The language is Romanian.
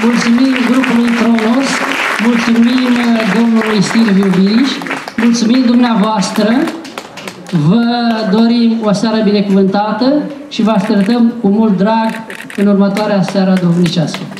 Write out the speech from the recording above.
mulțumim grupului Cronos, mulțumim domnului Silviu Viliș, mulțumim dumneavoastră, vă dorim o seară binecuvântată și vă așteptăm cu mult drag în următoarea seară duhovnicească.